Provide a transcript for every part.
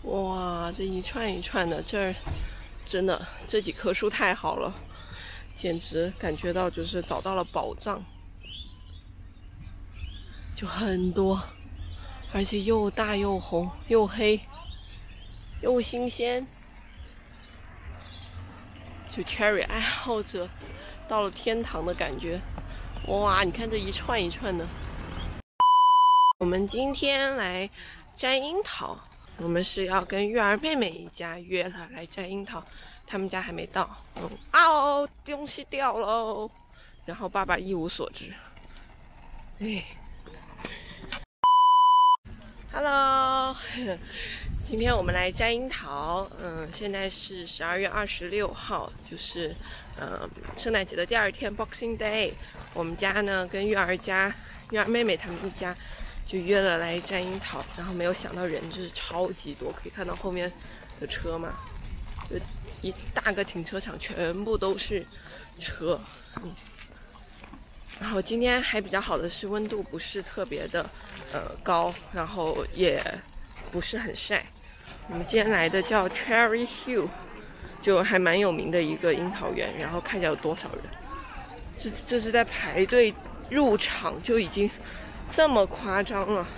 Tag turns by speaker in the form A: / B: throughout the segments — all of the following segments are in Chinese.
A: 哇，这一串一串的，这儿真的这几棵树太好了，简直感觉到就是找到了宝藏，就很多，而且又大又红又黑又新鲜，就 cherry 爱好者到了天堂的感觉。哇，你看这一串一串的。我们今天来摘樱桃，我们是要跟月儿妹妹一家约了来摘樱桃，他们家还没到。哦，东西掉喽，然后爸爸一无所知。Hello， 今天我们来摘樱桃。现在是12月26号，就是圣诞节的第二天 Boxing Day。我们家呢跟月儿妹妹他们一家就约了来摘樱桃，然后没有想到人就是超级多，可以看到后面的车嘛，就一大个停车场全部都是车。然后今天还比较好的是温度不是特别的高，然后也不是很晒。我们今天来的叫 Cherry Hill， 就还蛮有名的一个樱桃园，然后看一下有多少人。这是在排队入场就已经这么夸张了。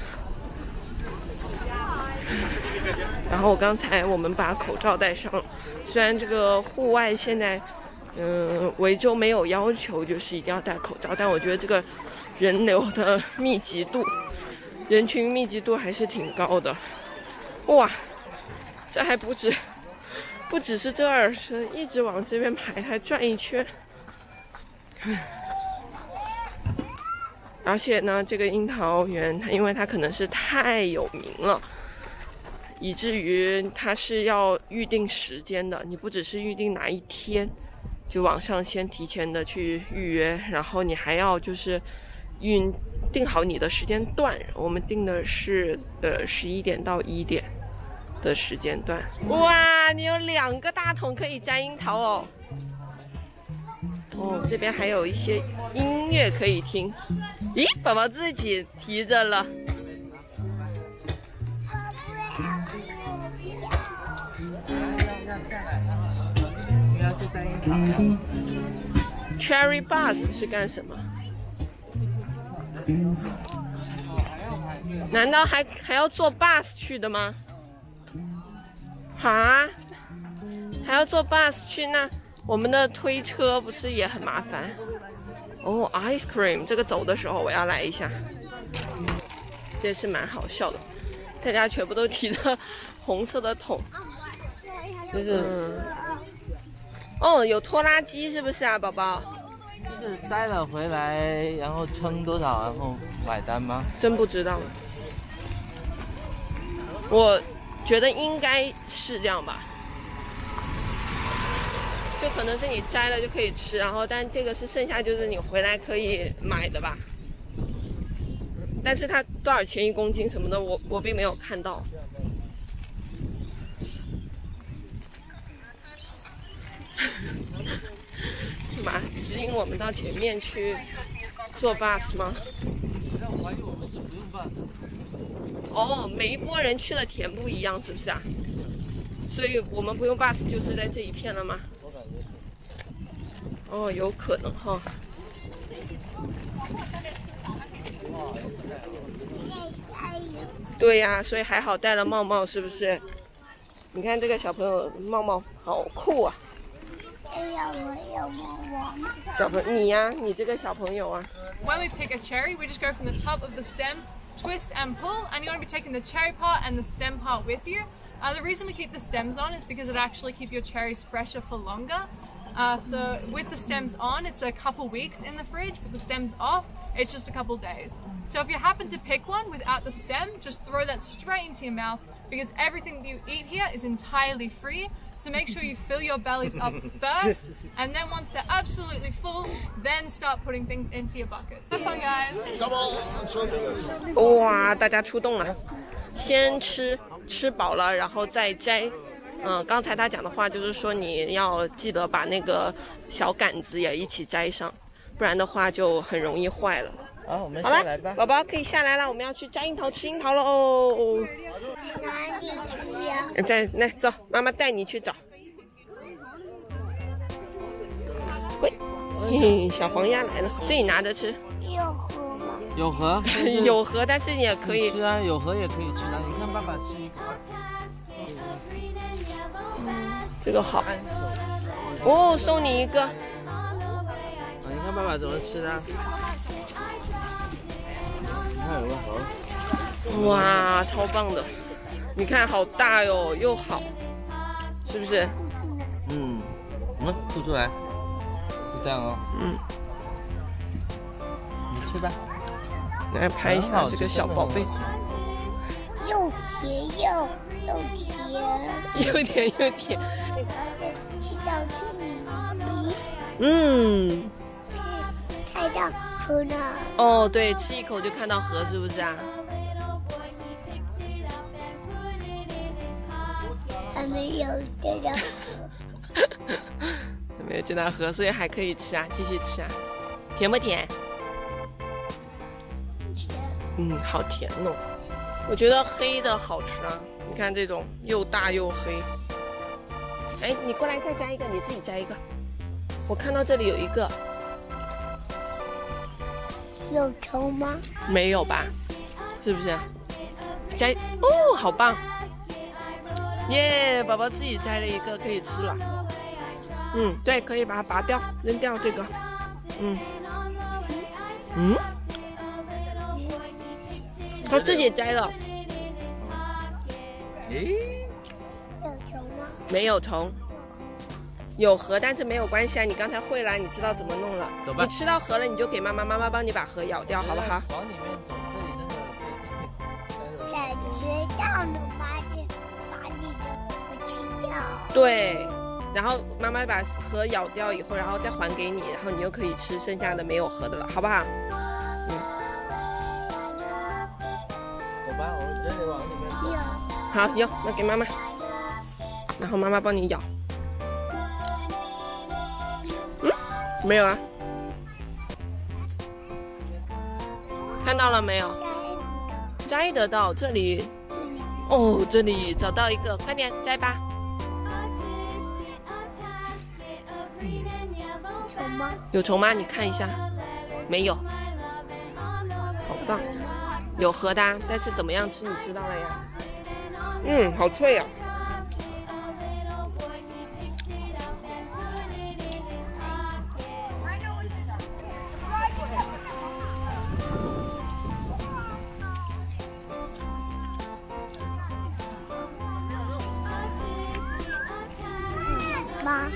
A: 然后我们把口罩戴上了，虽然这个户外现在维州没有要求就是一定要戴口罩，但我觉得这个人流的密集度，人群密集度还是挺高的。哇，这还不只是这儿，是一直往这边排，还转一圈。而且呢，这个樱桃园因为它可能是太有名了，以至于它是要预定时间的，你不只是预定哪一天，就网上先提前的去预约，然后你还要就是定好你的时间段。我们定的是11点到1点的时间段。哇，你有2个大桶可以摘樱桃哦。这边还有一些音乐可以听。咦，宝宝自己提着了。Cherry Bus 是干什么？难道还要坐 bus 去的吗？哈？还要坐 bus 去？那我们的推车不是也很麻烦？ice cream 这个走的时候我要来一下，这是蛮好笑的，大家全部都提着红色的桶，
B: 就是
A: 有拖拉机是不是啊，宝宝？
B: 就是摘了回来，然后称多少，然后买单吗？
A: 真不知道，我觉得应该是这样吧。就可能是你摘了就可以吃，然后但这个是剩下就是你回来可以买的吧。但是它多少钱1公斤什么的，我并没有看到。是吧？指引我们到前面去坐 bus 吗？
B: 我怀疑我们是不用 bus。
A: 每一波人去的田不一样，是不是啊？所以我们不用 bus 就是在这一片了吗？有可能哈。对呀，所以还好戴了帽帽，是不是？你看这个小朋友帽帽好酷啊！
C: 我有帽帽。
A: 小朋友，你呀，你这个小朋友啊。
D: When we pick a cherry, we just go from the top of the stem, twist and pull, and you want to be taking the cherry part and the stem part with you. The reason we keep the stems on is because it actually keeps your cherries fresher for longer. So with the stems on, it's a couple weeks in the fridge. With the stems off, it's just a couple days. So if you happen to pick one without the stem, just throw that straight into your mouth because everything that you eat here is entirely free. So make sure you fill your bellies up first, and then once they're absolutely full, then start putting things into your buckets. Have fun, guys!
C: Come on!
A: 哇，大家出动了，先吃饱了，然后再摘。刚才他讲的话就是说你要记得把那个小杆子也一起摘上，不然的话就很容易坏了。
B: 好，我们
A: 好了，
B: 下来吧。
A: 宝宝可以下来了，我们要去摘樱桃吃樱桃了哦。
C: 哪里去呀？
A: 来走，妈妈带你去找。喂，嘿嘿，小黄鸭来了，自己拿着吃。
C: 有河吗？
B: 有河，
A: 有河，但是你也可以
B: 吃啊，有河也可以吃啊。你看爸爸吃一个。
A: 这个好哦，送你一个。
B: 你看爸爸怎么吃的？你看有个河。
A: 哇，超棒的！你看好大哟，又好，是不是？
B: 吐出来，就这样哦。你吃吧。
A: 来拍一下这个小宝贝，
C: 又甜又甜，
A: 又甜又甜。
C: 而且吃到这里，是看到河呢。
A: 哦，对，吃一口就看到河，是不是啊？
C: 还没有见到河。
A: 没有见到河，所以还可以吃啊，继续吃啊。甜不甜？好甜哦。我觉得黑的好吃啊，你看这种又大又黑。哎，你过来再摘一个，你自己摘一个。我看到这里有一个。
C: 有虫吗？
A: 没有吧？是不是？摘哦，好棒！耶，宝宝自己摘了一个，可以吃了。对，可以把它拔掉，扔掉这个。他自己摘了。
C: 有虫吗？
A: 没有虫。有核，但是没有关系啊，你刚才会了，你知道怎么弄了。
B: 走吧。
A: 你吃到核了，你就给妈妈，妈妈帮你把核咬掉，好不好？
B: 往里面走，这里那个。
C: 感觉到能把你的核吃掉。
A: 对，然后妈妈把核咬掉以后，然后再还给你，然后你就可以吃剩下的没有核的了，好不好？
B: 走吧，我这里往里面走。
A: 好，有，那给妈妈，然后妈妈帮你咬。没有啊，看到了没有？摘得到，这里，哦，这里找到一个，快点摘吧。
C: 虫吗？
A: 有虫吗？你看一下，没有，好棒，有核的啊，但是怎么样吃你知道了呀？好脆啊。
C: 妈。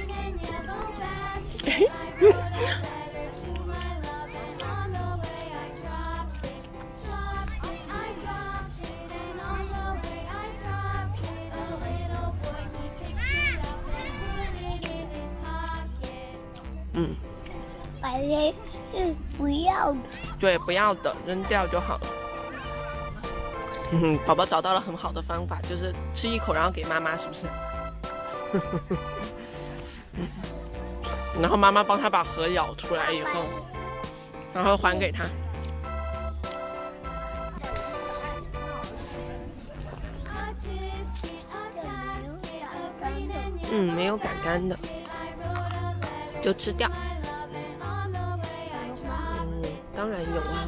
C: 反正不要的。
A: 对，不要的，扔掉就好了。宝宝找到了很好的方法，就是吃一口，然后给妈妈，是不是？然后妈妈帮他把核咬出来以后，然后还给他。没有杆杆的，就吃掉。当然有啊。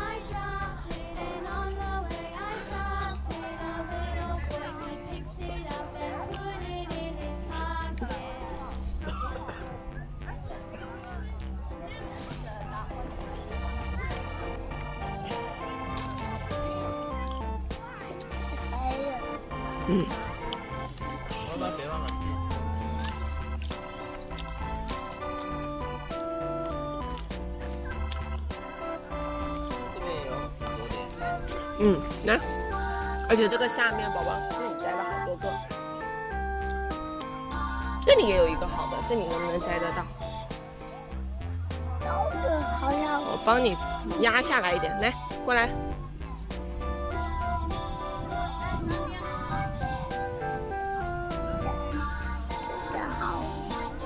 B: 妈妈别忘了吃。这边有好多点。
A: 来，而且这个下面宝宝自己摘了好多个。这里也有一个好的，这里能不能摘得到？
C: 好像
A: 我帮你压下来一点，来，过来。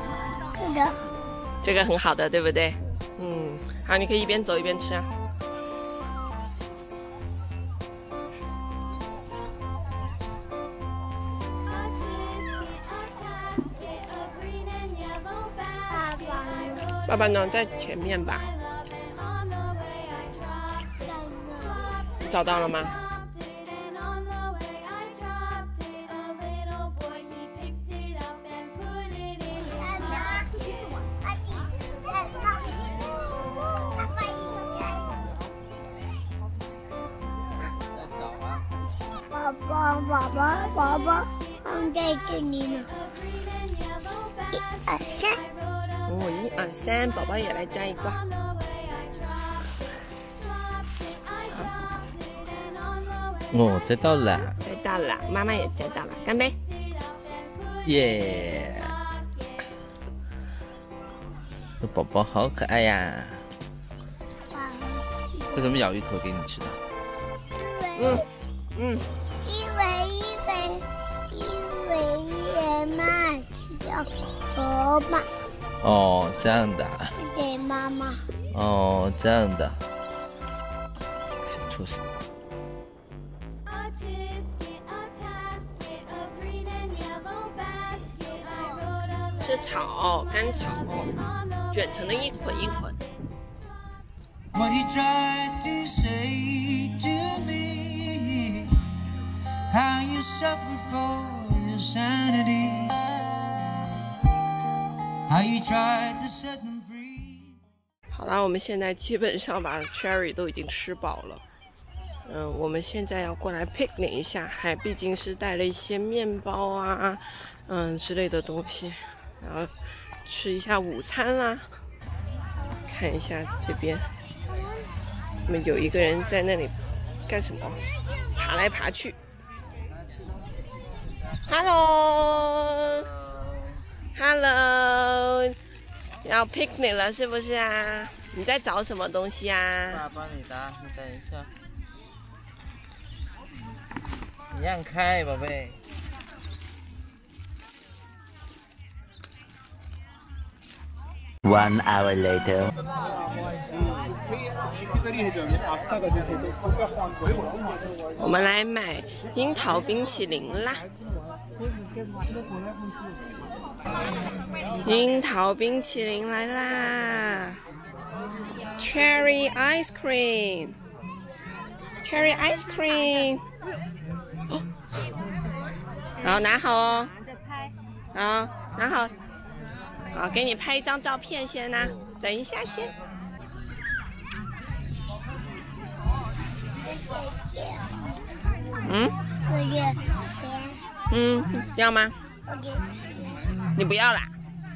C: 这个
A: 这个很好的，对不对？好，你可以一边走一边吃啊。 爸爸呢，在前面吧？找到了吗？
C: 宝宝，在这里呢。1、2、3。
A: 哦，1、2、3，宝宝也来摘一个。
B: 哦，摘到了。
A: 摘到了，妈妈也摘到了，干杯！
B: 耶！这宝宝好可爱呀！为什么咬一口给你吃的？
C: 因为妈吃了河马。
B: 哦，这样的。
C: 给妈妈。
B: 哦，这样的。小畜生。
A: 是草，干草，卷成了一捆一捆。
E: What you tried to say to me, how you suffer for your sanity, how you tried to set them free.
A: 好啦，我们现在基本上把 Cherry 都已经吃饱了。我们现在要过来 picnic 一下，还毕竟是带了一些面包啊，之类的东西，然后吃一下午餐啦。看一下这边。我们有一个人在那里干什么？爬来爬去。Hello， 要 picnic 了是不是啊？你在找什么东西啊？
B: 爸帮你答，你等一下。你让开，宝贝。
F: 1 hour later.
A: 我们来买樱桃冰淇淋啦！樱桃冰淇淋来啦 ！Cherry ice cream，Cherry ice cream。好，拿好哦。好，拿好。好，给你拍一张照片先呢，等一下先。要吗？你不要啦？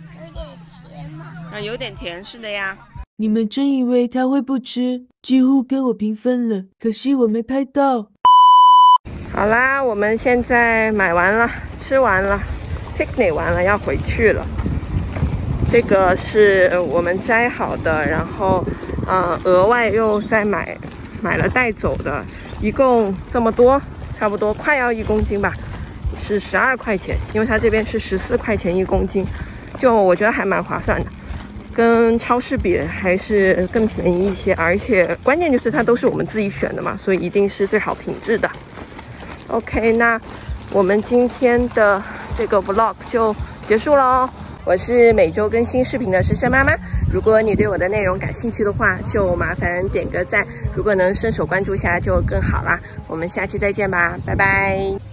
A: 有点甜，是的呀。
G: 你们真以为他会不吃？几乎跟我平分了，可惜我没拍到。
A: 好啦，我们现在买完了，吃完了 ，picnic 完了，要回去了。这个是我们摘好的，然后额外又再买了带走的，一共这么多，差不多快要1公斤吧，是12块钱，因为它这边是14块钱1公斤，就我觉得还蛮划算的，跟超市比还是更便宜一些，而且关键就是它都是我们自己选的嘛，所以一定是最好品质的。OK， 那我们今天的这个 vlog 就结束喽。我是每周更新视频的诗诗妈妈，如果你对我的内容感兴趣的话，就麻烦点个赞，如果能顺手关注一下就更好啦。我们下期再见吧，拜拜。